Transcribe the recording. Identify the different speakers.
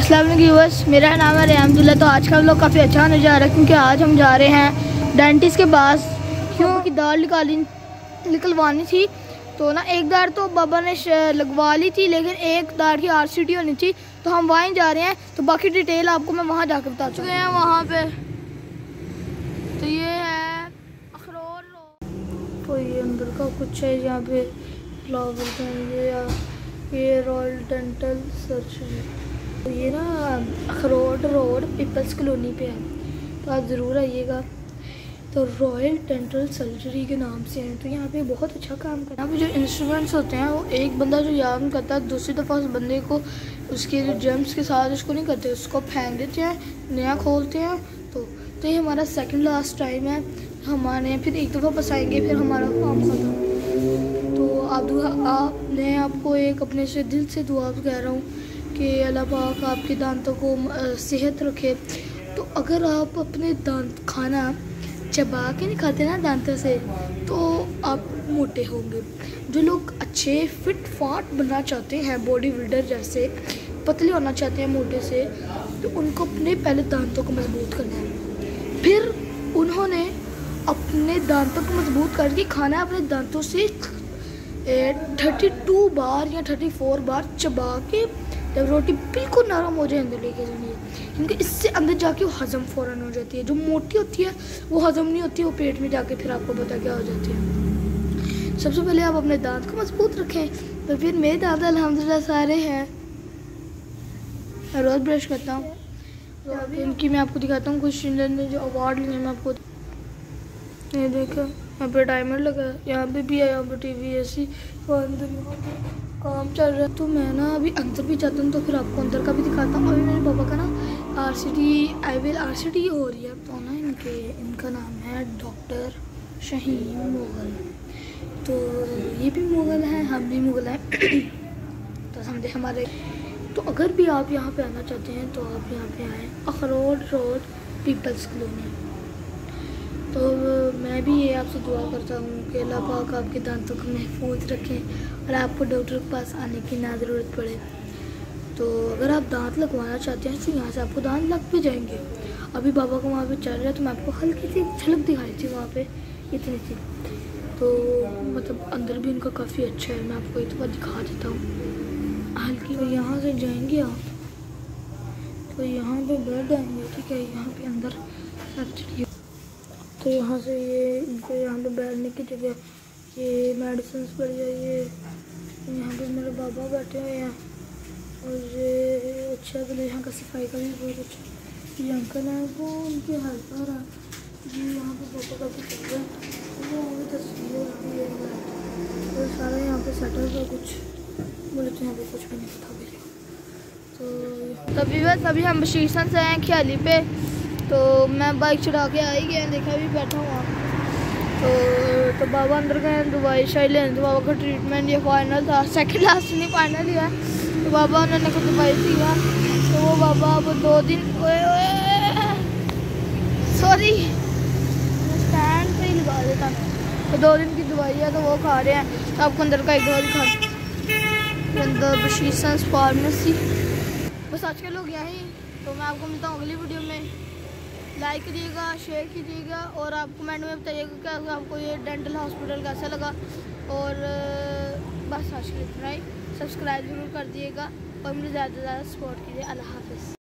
Speaker 1: अस्सलाम वालेकुम व्यूअर्स, मेरा नाम है रहमतुल्लाह। तो आज का व्लॉग काफ़ी अच्छा होने जा रहा है क्योंकि आज हम जा रहे हैं डेंटिस्ट के पास। क्यों की दाढ़ निकलवानी थी तो ना एक दाढ़ तो बाबा ने लगवा ली थी, लेकिन एक दाढ़ की RCT होनी थी तो हम वहीं जा रहे हैं। तो बाकी डिटेल आपको मैं वहाँ जाकर बता चुके हैं वहाँ पे। तो ये है अखरोट रोड, तो ये अंदर का कुछ है। यहाँ पे फ्लावर ये रॉयल डेंटल सर्जरी, तो ये ना अखरोट रोड पीपल्स कॉलोनी पे है, तो आप ज़रूर आइएगा। तो रॉयल डेंटल सर्जरी के नाम से है। तो यहाँ पे बहुत अच्छा काम करता है। यहाँ पे जो इंस्ट्रूमेंट्स होते हैं वो एक बंदा जो याद करता है, दूसरी दफ़ा उस बंदे को उसके जो जर्म्स के साथ उसको नहीं करते, उसको फेंक देते हैं, नया खोलते हैं। तो ये हमारा सेकंड लास्ट टाइम है। हमारे फिर एक दफ़ा फंसाएंगे, फिर हमारा काम ख़त्म। तो मैं आपको एक अपने से दिल से दुआ कह रहा हूँ कि अल्लाह पाक आपके दांतों को सेहत रखे। तो अगर आप अपने दांत खाना चबा के नहीं खाते ना दांतों से, तो आप मोटे होंगे। जो लोग अच्छे फिट फाट बनना चाहते हैं, बॉडी बिल्डर जैसे पतले होना चाहते हैं मोटे से, तो उनको अपने पहले दांतों को मजबूत करना है। फिर उन्होंने अपने दांतों को मजबूत करके खाना है अपने दांतों से 32 बार या 34 बार चबा के, जब रोटी बिल्कुल नरम हो जाए अंदर लेके जानी है, क्योंकि इससे अंदर जाके वो हजम फ़ौरन हो जाती है। जो मोटी होती है वो हजम नहीं होती, वो पेट में जाके फिर आपको पता क्या हो जाती है। सबसे पहले आप अपने दांत को मजबूत रखें। तो फिर मेरे दांत अल्हम्दुलिल्लाह सारे हैं, मैं रोज़ ब्रश करता हूँ। तो अभी इनकी मैं आपको दिखाता हूँ कुछ ने जो अवार्ड लिए मैं आपको। ये देखो यहाँ पे टाइमर लगा है, यहाँ पे भी है, यहाँ पे TV AC अंदर काम चल रहा है। तो मैं ना अभी अंदर भी जाता हूँ तो फिर आपको अंदर का भी दिखाता हूँ। अभी मेरे पापा का ना RCT हो रही है। तो ना इनका नाम है डॉक्टर शहीन मुगल। तो ये भी मुगल हैं, हम भी मुगल हैं तो समझे हमारे। तो अगर भी आप यहाँ पे आना चाहते हैं तो आप यहाँ पे आएँ, अखरोट रोड पीपल्स कॉलोनी। तो मैं भी ये आपसे दुआ करता हूँ कि अल्लाह पाक आपके दांतों को महफूज रखें और आपको डॉक्टर के पास आने की ना ज़रूरत पड़े। तो अगर आप दांत लगवाना चाहते हैं तो यहाँ से आपको दांत लग भी जाएंगे। अभी बाबा को वहाँ पे चल रहा है तो मैं आपको हल्की सी झलक दिखाई थी वहाँ पे, इतनी सी। तो मतलब अंदर भी उनका काफ़ी अच्छा है, मैं आपको एक बार दिखा देता हूँ हल्की। तो यहाँ से जाएंगे आप तो यहाँ पे बेड आएंगे, ठीक है। यहाँ पे अंदर सर्जरी, तो यहाँ से ये इनको यहाँ पे बैठने की जगह, ये मेडिसिन पड़ जाइए। यहाँ पे मेरे बाबा बैठे हुए हैं और ये अच्छा तो यहाँ का सफाई का भी बहुत अच्छा। ये अंकल है वो उनके हेल्पर है जी। यहाँ पे पापा का भी चल रहा है, वो हमें तस्वीर तो सारा यहाँ पे सेटल का कुछ बोले तो यहाँ पे कुछ भी नहीं था मेरे। तो तभी बस अभी हम स्टेशन से हैं ख्याली पे। तो मैं बाइक चढ़ा के आई गया, देखा भी बैठा हुआ। तो बाबा अंदर गए दवाई शाही लेने। तो बाबा का ट्रीटमेंट ये फाइनल था, सेकंड लास्ट नहीं फाइनल ही है। तो बाबा उन्होंने कुछ दवाई दी है, तो वो बाबा अब 2 दिन सॉरी स्टैंड पे ही लगा देता। तो 2 दिन की दवाई है तो वो खा रहे हैं। तो आपको अंदर का एक दवा दिखा, अंदर बशीसंस फार्मेसी। बस आज के लोग यहीं। तो मैं आपको मिलता हूँ अगली वीडियो में। लाइक कीजिएगा, शेयर कीजिएगा और आप कमेंट में बताइएगा कि आपको ये डेंटल हॉस्पिटल कैसा लगा। और बस आज के लिए इतना ही। सब्सक्राइब ज़रूर कर दिएगा और मुझे ज़्यादा से ज़्यादा सपोर्ट कीजिए। अल्लाह हाफ़िज़।